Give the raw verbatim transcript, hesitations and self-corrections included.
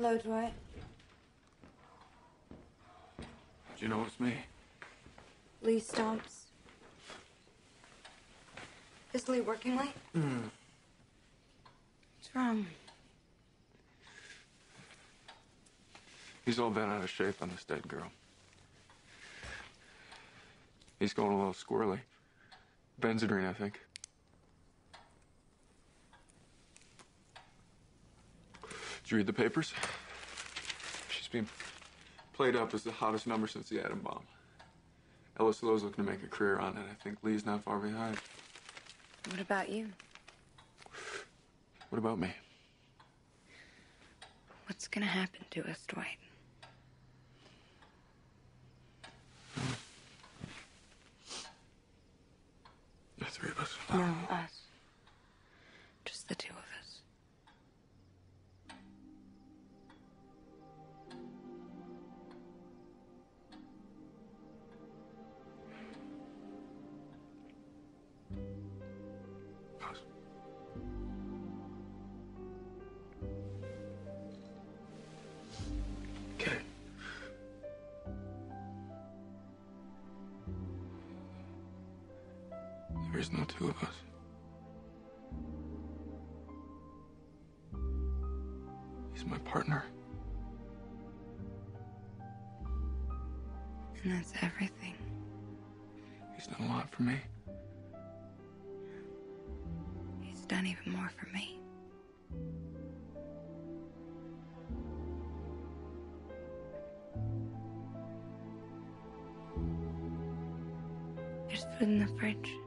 Hello, Dwight. Do you know it's me? Lee Stomps. Is Lee working late? Mm. What's wrong? He's all bent out of shape on this dead girl. He's going a little squirrely. Benzedrine, I think. Did you read the papers? She's being played up as the hottest number since the atom bomb. Ellis Lowe's looking to make a career on it. I think Lee's not far behind. What about you? What about me? What's gonna happen to us, Dwight? The three of us. No, us. Just the two of us. Us. Okay. There is no two of us. He's my partner. And that's everything. He's done a lot for me. He's done even more for me. There's food in the fridge.